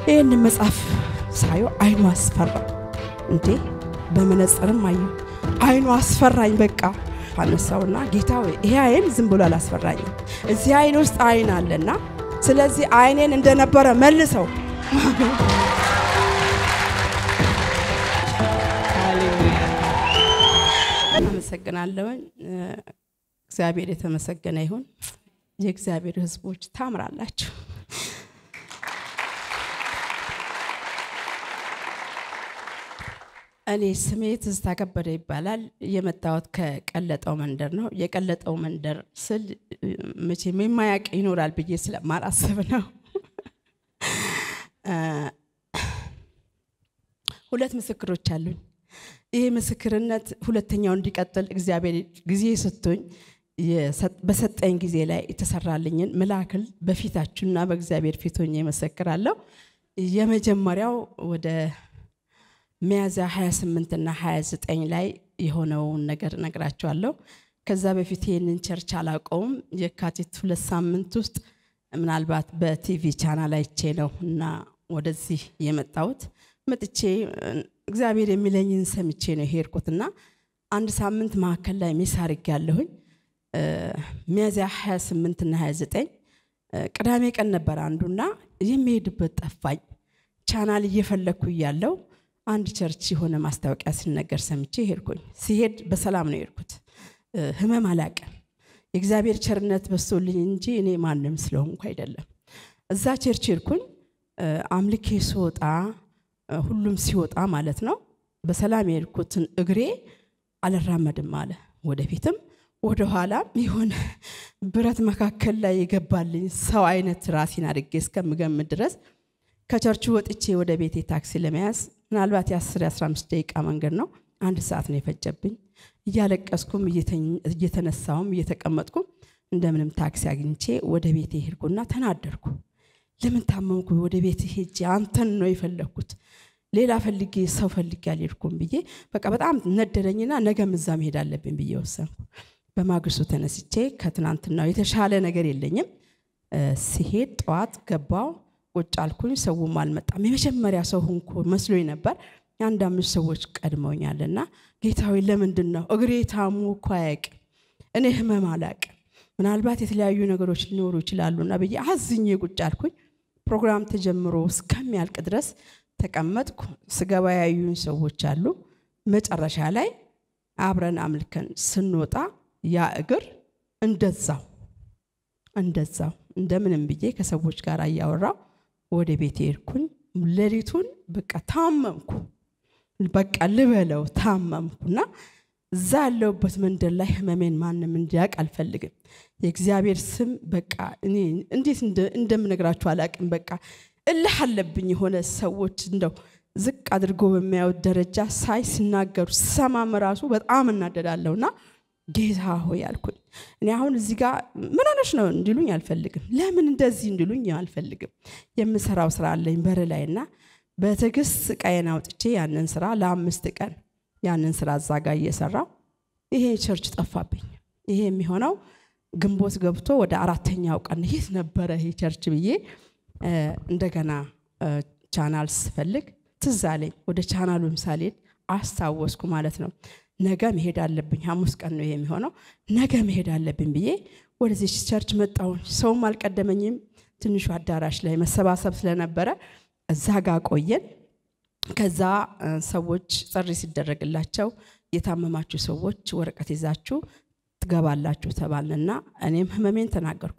ይሄን መጽሐፍ ሳየው አይኑ አስፈራ እንዴ በመነጽርም አየው አይኑ አስፈራኝ በቃ አነሳውና ጌታዬ ይሄ አይን ዝም ብሎ አላስፈራኝም እዚህ አይን ውስጥ አይን አለና ስለዚህ አይኔን እንደነበረ መልሰው አመሰግናለሁ እግዚአብሔር የተመሰገነ ይሁን የእግዚአብሔር ሕዝቦች ታምራላችሁ እኔ ስሜት ተከበደ ይባላል የመጣሁት ከቀለጠው መንደር ነው የቀለጠው መንደር ስል መቼም የማያውቅ ይኖራል ብዬ ስለማላስብ ነው ሁለት ምስክሮች አሉኝ ይሄ ምስክርነት ሁለተኛው እንዲቀጥል እግዚአብሔር ጊዜ ሰጥቶኝ በሰጠኝ ጊዜ ላይ የተሰራልኝን መላእክል በፊታችሁና በእግዚአብሔር ፊት ሆኜ መሰክራለሁ የመጀመሪያው ወደ ሚያዝያ 28 እና 29 ላይ የሆነው ነገር ነግራችኋለሁ ከዛ በፊት ይሄንን ቸርች አላቀውም የካቲት 2 ሳምንት ውስጥ ምናልባት በቲቪ ቻናል አይቼ ነውና ወደዚህ የመጣሁት መጥቼ እግዚአብሔር የሚለኝን ሰምቼ ነው ሄርኩትና አንድ ሳምንት ማከለ ላይ ሚሳርክ ያለሁኝ ሚያዝያ 28 እና 29 ቅዳሜ ቀን ነበር አንዱና የሚሄድበት ጠፋኝ ቻናል እየፈለኩ ያለው አንድ ቸርች የሆነ ማስታወቂያ ሲነገር ሰምቼ ሄርኩኝ ሲሄድ በሰላም ነው ሄርኩት ህመም አላቀም የእግዚአብሔር ቸርነት በሶልኝ እንጂ እኔ ማንንም ስለሆንኩ አይደለም እዛ ቸርች ሄርኩኝ አምልኬ ሶጣ ሁሉም ሲወጣ ማለት ነው በሰላም ሄርኩትን እግሬ አልራመድም አለ ወደፊትም ወደ ኋላ ይሆን ብረት መካከል ላይ ይገባልኝ ሰው አይነት ራሴን አድርጌ እስከምገምት ድረስ ከቸርቹ ወጥቼ ወደ ቤቴ ታክሲ ለመያዝ ምናልባት 10-15 ደቂቃ መንገድ ነው አንድ ሰዓት ነው የፈጀብኝ እያለቀስኩም እየተነሳውም እየተቀመጥኩም እንደምንም ታክሲ አግኝቼ ወደ ቤቴ ሄድኩና ተናደርኩ ለምን ታመምኩ ወደ ቤቴ ሄጄ አንተን ነው የፈለኩት ሌላ ፈልጌ ሰው ፈልጌ አልሄድኩም ብዬ በቃ በጣም ነደረኝና ነገም እዛ መሄድ አለብኝ ብዬ ወሰንኩ በማግስቱ ተነስቼ ከትናንትናው የተሻለ ነገር የለኝም ሲሄድ ጧት ገባው ቁጭ አልኩኝ ሰውም አልመጣም የመጀመሪያ ሰው ሆንኩ መስሎኝ ነበር አንድ አምስት ሰዎች ቀድመውኛልና ጌታዬ ለምንድነው እግሬ ታሙ ኳይቅ እኔ ህመም አላቅ ምናልባት የተለያዩ ነገሮች ሊኖሩ ይችላሉና በየ አዝኜ ቁጭ አልኩኝ ፕሮግራም ተጀምሮ እስከሚያልቅ ድረስ ተቀመጥኩ ስገባ ያዩኝ ሰዎች አሉ መጨረሻ ላይ አብረን አምልከን ስንወጣ ያ እግር እንደዛው እንደምንም ብዬ ከሰዎች ጋር ያወራው ወደ ቤቴ ሄድኩኝ ለሊቱን በቃ ታመምኩ በቃ ልበለው ታመምኩና ዛለውበት መንደር ላይ ህመሜን ማንንም እንዲያቅ አልፈልግም የእግዚአብሔር ስም በቃ እኔ እንዴት እንደምነግራችሁ አላቅም በቃ እልህ አለብኝ ሆነ ሰዎች እንደው ዝቅ አድርጎ በሚያዩት ደረጃ ሳይስናገሩ ሰማም ራሱ በጣም እናደዳለውና ጌታ ሆይ አልኩኝ እኔ አሁን እዚህ ጋር ምን ሆነሽ ነው እንዲሉኝ አልፈልግም ለምን እንደዚህ እንዲሉኝ አልፈልግም የምሰራው ስራ አለኝ በር ላይና በትግስት ቀየና አውጥቼ ያንን ስራ ለ5 ቀን ያንን ስራ አዛጋ እየሰራው ይሄ ቸርች ጠፋብኝ ይሄ የሚሆነው ግንቦት ገብቶ ወደ 4ኛው ቀን ይሄስ ነበር ይሄ ቸርች ብዬ እንደገና ቻናል ስፈልግ ትዛለኝ ወደ ቻናሉ ምሳሌት አስተዋወስኩ ማለት ነው ነገ መሄድ አለብኝ ሐሙስ ቀን ነው የሚሆነው ነገ መሄድ አለብኝ ብዬ ወደዚህ ቸርች መጣው ሰው ማልቀደመኝም ትንሹ አዳራሽ ላይ መሰባሰብ ስለነበረ እዛ ጋር ቆየን ከዛ ሰዎች ጥሪ ሲደረግላቸው የታመማችሁ ሰዎች ወረቀት ይዛችሁ ትገባላችሁ ተባለና እኔም ህመሜን ተናገርኩ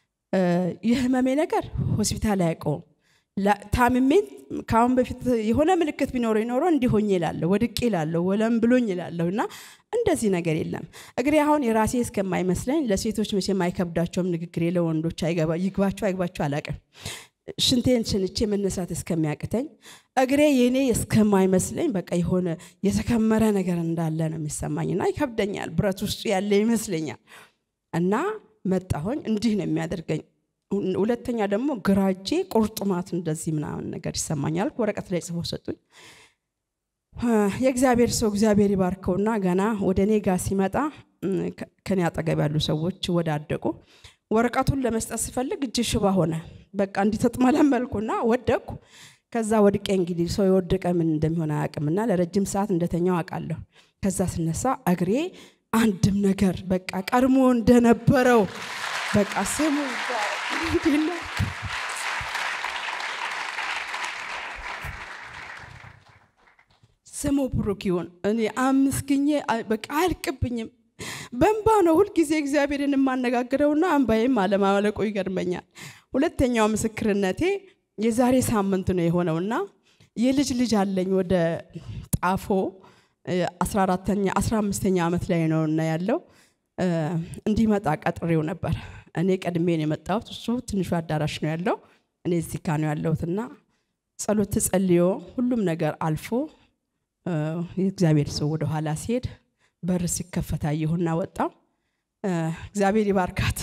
የህመሜ ነገር ሆስፒታል ያቆም ታምሜን ካሁን በፊት የሆነ ምልክት ቢኖር እንዲሆኝ ይላል ወድቅ ይላል ወለም ብሎኝ ይላልና እንደዚህ ነገር የለም እግሬ አሁን የራሴ እስከማይመስለኝ ለሴቶች መቼ ማይከብዳቸውም ንግግር ለወንዶች አይገባቸው አላቀም ሽንቴን ሽንቼ መነሳት እስከሚያቅተኝ እግሬ የኔ እስከማይመስለኝ በቃ የሆነ የተከመረ ነገር እንዳለ ነው የሚሰማኝና ይከብደኛል ብረት ውስጥ ያለ ይመስለኛል እና መጣሁኝ እንዲህ ነው የሚያደርገኝ ሁለተኛ ደግሞ ግራጄ ቁርጥማት እንደዚህ ምናምን ነገር ይሰማኛል ወረቀት ላይ ጽፎ ሰጡኝ የእግዚአብሔር ሰው እግዚአብሔር ይባርከውና ገና ወደኔ ጋር ሲመጣ ከኔ አጠገብ ያሉ ሰዎች ወዳደቁ ወረቀቱን ለመስጠት ሲፈልግ እጅ ሽባ ሆነ በቃ እንዲተጥመለመልኩና ወደቅኩ ከዛ ወድቄ እንግዲህ ሰው የወደቀ ምን እንደሚሆን አያውቅምና ለረጅም ሰዓት እንደተኛው አውቃለሁ ከዛ ስነሳ እግሬ አንድም ነገር በቃ ቀድሞ እንደነበረው በቃ ስሙ ይላል ስሙ ብሩኪውን እኔ አመስግኜ በቃ አልቅብኝም በእንባ ነው ሁሉ ጊዜ እግዚአብሔርን ማነጋግረውና አንባዬም አለማለቁ ይገርመኛል ሁለተኛው ምስክርነቴ የዛሬ ሳምንት ነው የሆነውና የልጅ አለኝ ወደ ጣፎ 14ኛ 15ኛ አመት ላይ ነውና ያለው እንዲመጣ ቀጥሬው ነበር እኔ ቀድሜ ነው የመጣው እሱ ትንሹ አዳራሽ ነው ያለው እኔ እዚህ ጋር ነው ያለውትና ጸሎት ጸልዮ ሁሉም ነገር አልፎ የእግዚአብሔር ሰው ወደ ኋላ ሲሄድ በር ሲከፈታ ይሁንና ወጣ እግዚአብሔር ይባርካት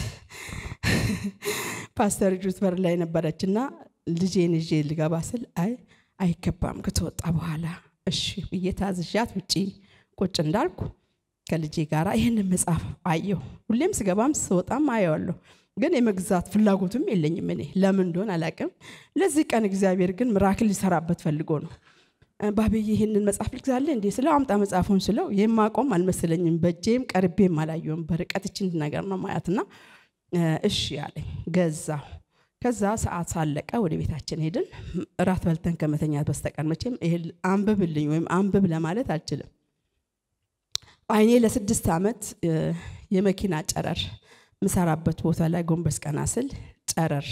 ፓስተር ጁት በር ላይ ነበረችና ልጄን ይዤ ልገባ ስል አይከባም ከተወጣ በኋላ እሺ በየታዝዣት ውጪ ቁጭ እንዳልኩ ከልጄ ጋራ ይሄን መጽሐፍ አየሁ ሁሌም ስገባም ስወጣም አየዋለሁ ግን የመግዛት ፍላጎቱም የለኝም እኔ ለምን እንደሆነ አላቅም ለዚህ ቀን እግዚአብሔር ግን ሚራክል ሊሰራበት ፈልጎ ነው ባብዬ ይሄንን መጽሐፍ ልግዛለ እንዴ ስለው አምጣ መጽሐፉን ስለው የማቆም አልመሰለኝም በጄም ቀርቤም አላየውም በርቀት እቺ ነገር ነው ማያትና እሺ ያለኝ ገዛው ከዛ ሰዓት ሳለቀ ወደ ቤታችን ሄድን ራት በልተን ከመተኛት በስተቀር መቼም ይሄ አንብብልኝ ወይም አንብብ ለማለት አልችልም አይኔ ለ6 አመት የመኪና ጨረር ምሰራበት ቦታ ላይ ጎንበስ ቀና ስል ጨረር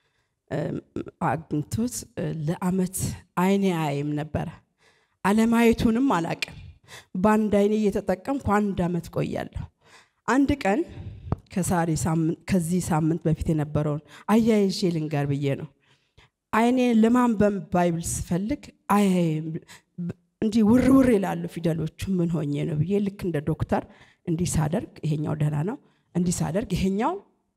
አግንቶት ለአመት አይኔ አይም ነበር አለማየቱንም አላቀም ባንድ አይኔ እየተጠቀምኩ አንድ አመት ቆያለሁ አንድ ቀን ከዚህ ሳምንት በፊት የነበረውን አያይዤ ልንገር ብዬ ነው አይኔ ለማንበብ ባይብል ስፈልግ እንዲ ውርውር ይላሉ ፊደሎቹ ምን ሆኜ ነው ብዬ ልክ እንደ ዶክተር እንዲ ሳደርግ ይሄኛው ደህና ነው እንዲ ሳደርግ ይሄኛው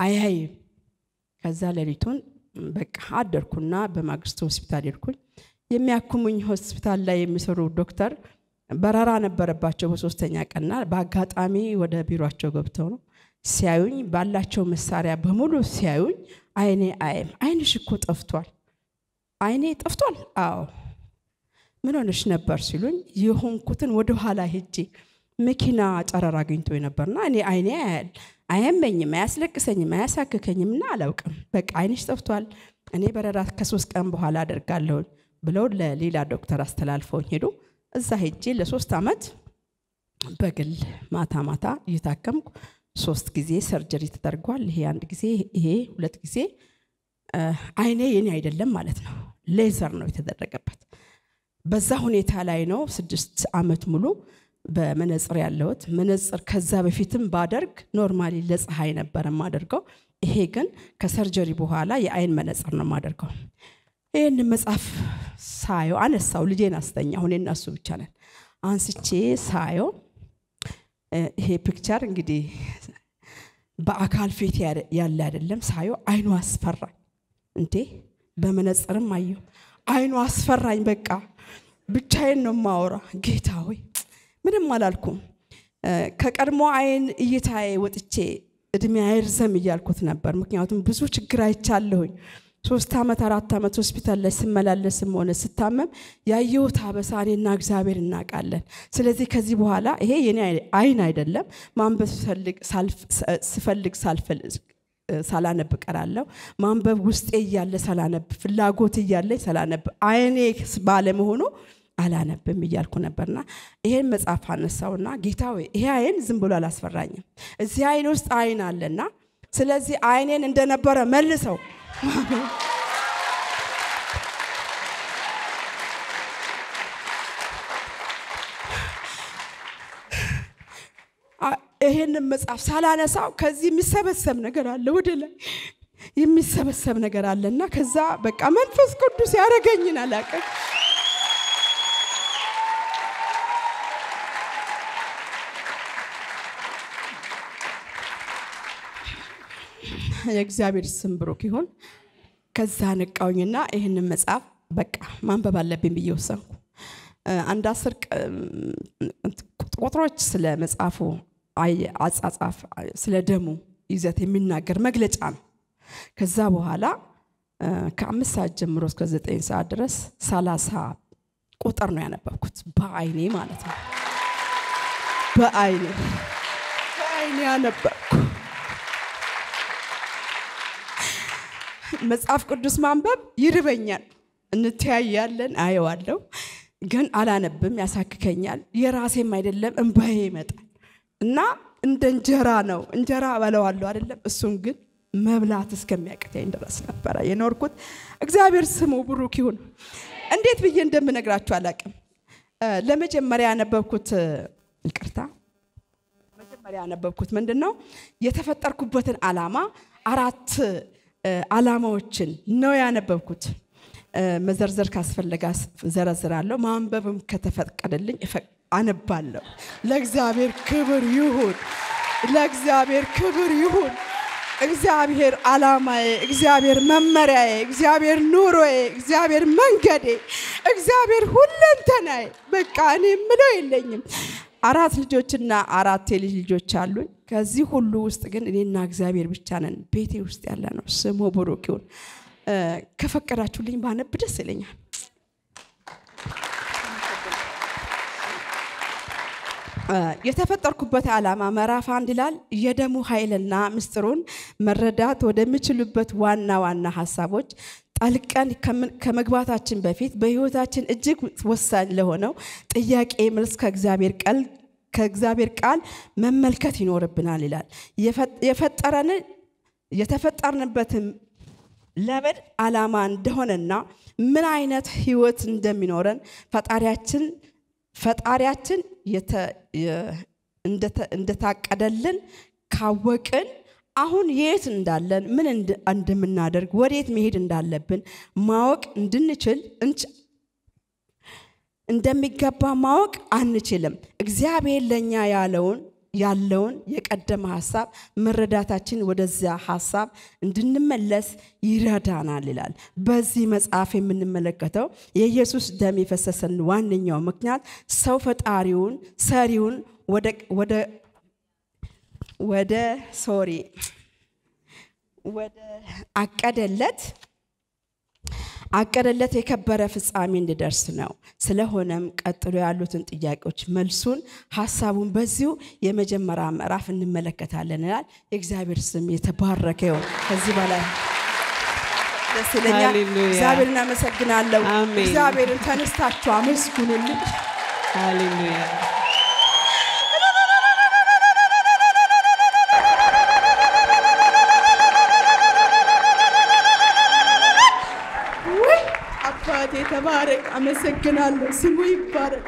ከዛ ለሊቱን በቃ አደርኩና በማግስቱ ሆስፒታል ሄድኩኝ የሚያክሙኝ ሆስፒታል ላይ የሚሰሩ ዶክተር በራራ ነበረባቸው በሶስተኛ ቀንና በአጋጣሚ ወደ ቢሮአቸው ገብተው ነው ሲያዩኝ ባላቸው መሳሪያ በሙሉ ሲያዩኝ አይንሽ እኮ ጠፍቷል አይኔ ጠፍቷል አዎ ምን ሆነሽ ነበር ሲሉኝ የሆንኩትን ወደ ኋላ ሄጄ መኪና ጨረራ አግኝቶኝ ነበርና እኔ አይኔ አያመኝም አያስለቅሰኝም አያሳከከኝምና አላውቅም በቃ አይንሽ ጠፍቷል እኔ በረራ ከ3 ቀን በኋላ አደርጋለሁ ብለው ለሌላ ዶክተር አስተላልፈውኝ ሄዱ እዛ ሄጄ ለ3 አመት በግል ማታ እየታከምኩ 3 ጊዜ ሰርጀሪ ተደርጓል ይሄ አንድ ጊዜ ይሄ 2 ጊዜ አይኔ የኔ አይደለም ማለት ነው ሌዘር ነው የተደረገበት በዛ ሁኔታ ላይ ነው 6 አመት ሙሉ በመነጽር ያለውት መነጽር ከዛ በፊትም ባደርግ ኖርማሊ ለፀሐይ ነበር ማደርገው ይሄ ግን ከሰርጀሪ በኋላ የአይን መነጽር ነው ማደርገው ይሄን መጽሐፍ ሳዮ አነሳው ልጄን አስተኛ ሆነና እሱ ብቻ ነን አንስቼ ሳዮ ይሄ ፒክቸር እንግዲህ በአካል ፊት ያለ አይደለም ሳዮ አይኑ አስፈራኝ እንዴ በመነጽርም አየው አይኑ አስፈራኝ በቃ ብቻዬን ነው ማወራ ጌታ ሆይ ምንም አላልኩም ከቀድሞ አይን እይታዬ ወጥቼ እድሜ አይርዘም ይያልኩት ነበር ምክንያቱም ብዙ ችግር አይቻለሁኝ 3 አመት 4 አመት ሆስፒታል ላይ ስመላለስም ሆነ ስታመም ያየሁት አበሳኔና እግዚአብሔር እናቃለን ስለዚህ ከዚህ በኋላ ይሄ የኔ አይን አይደለም ማንበብ ስፈልግ ሳላነብ ቀራለሁ ማንበብ ውስጤ ያለ ሳላነብ ፍላጎት ያለ ሳላነብ አይኔ ባለ መሆኑ አላነብም ይያልኩ ነበርና ይሄን መጽሐፍ አነሳውና ጌታዬ ይሄ አይን ዝም ብሎ አላስፈራኝም እዚህ አይን ውስጥ አይን አለና ስለዚህ አይኔን እንደነበረ መልሰው ይሄን መጽሐፍ ሳላነሳው ከዚህ የሚሰበሰብ ነገር አለ ወደ ላይ የሚሰበሰብ ነገር አለና ከዛ በቃ መንፈስ ቅዱስ ያረጋኝና አላቀ የእግዚአብሔር ስም ብሩክ ይሁን ከዛ ነቃውኝና ይሄን መጽሐፍ በቃ ማንበብ አለብኝ ብየወሰንኩ አንድ 10 ቁጥሮች ስለ መጽሐፉ አጻጻፍ ስለ ደሙ ይዘት የሚናገር መግለጫ ነው። ከዛ በኋላ ከ5 ሰዓት ጀምሮ እስከ 9 ሰዓት ድረስ 30 ቁጥር ነው ያነበብኩት በአይኔ ማለት ነው። በአይኔ ያነበብኩ። መጽሐፍ ቅዱስ ማንበብ ይርበኛል፣ እንተያያለን፣ አየዋለሁ፣ ግን አላነብም፣ ያሳክከኛል። የራሴም አይደለም እንባዬ ይመጣል እና እንደ እንጀራ ነው። እንጀራ በለዋለሁ አይደለም፣ እሱን ግን መብላት እስከሚያቅተኝ ድረስ ነበር የኖርኩት። እግዚአብሔር ስሙ ብሩክ ይሁን። እንዴት ብዬ እንደምነግራችሁ አላቅም። ለመጀመሪያ ያነበብኩት መጀመሪያ ያነበብኩት ምንድነው? የተፈጠርኩበትን ዓላማ 4 ዓላማዎችን ነው ያነበብኩት። መዘርዘር ካስፈለጋ ዘረዝራለሁ፣ ማንበብም ከተፈቀደልኝ አነባለሁ። ለእግዚአብሔር ክብር ይሁን፣ ለእግዚአብሔር ክብር ይሁን። እግዚአብሔር ዓላማዬ፣ እግዚአብሔር መመሪያዬ፣ እግዚአብሔር ኑሮዬ፣ እግዚአብሔር መንገዴ፣ እግዚአብሔር ሁለንተናዬ። በቃ እኔ ምለው የለኝም። 4 ልጆችና 4 የልጅ ልጆች አሉኝ። ከዚህ ሁሉ ውስጥ ግን እኔና እግዚአብሔር ብቻ ነን ቤቴ ውስጥ ያለ ነው። ስሙ ብሩክ ይሁን። ከፈቀዳችሁልኝ ባነብ ደስ ይለኛል። የተፈጠርኩበት ዓላማ ምዕራፍ 1 ይላል የደሙ ኃይልና ምስጢሩን መረዳት ወደሚችሉበት ዋና ሐሳቦች ጠልቀን ከመግባታችን በፊት በህይወታችን እጅግ ወሳኝ ለሆነው ጥያቄ መልስ ከእግዚአብሔር ቃል መመልከት ይኖርብናል ይላል። የተፈጠርንበትም ለምን ዓላማ እንደሆነና ምን አይነት ህይወት እንደሚኖረን ፈጣሪያችን እንደታቀደልን ካወቅን አሁን የት እንዳለን ምን እንደምናደርግ ወዴት መሄድ እንዳለብን ማወቅ እንድንችል እንደሚገባ ማወቅ አንችልም። እግዚአብሔር ለኛ ያለውን የቀደመ ሐሳብ መረዳታችን ወደዚያ ሐሳብ እንድንመለስ ይረዳናል ይላል። በዚህ መጽሐፍ የምንመለከተው የኢየሱስ ደም የፈሰሰን ዋነኛው ምክንያት ሰው ፈጣሪውን ሰሪውን ወደ አቀደለት የከበረ ፍጻሜ እንዲደርስ ነው። ስለሆነም ቀጥሎ ያሉትን ጥያቄዎች መልሱን ሐሳቡን በዚሁ የመጀመሪያ ምዕራፍ እንመለከታለን ይላል። የእግዚአብሔር ስም የተባረከ ይሁን። ከዚህ በላይ ደስ ይለኛል። እግዚአብሔርን አመሰግናለሁ። እግዚአብሔርን ተነስታችሁ አመስግኑልኝ። ሃሌሉያ። ተባረክ። አመሰግናለሁ። ስሙ ይባረክ።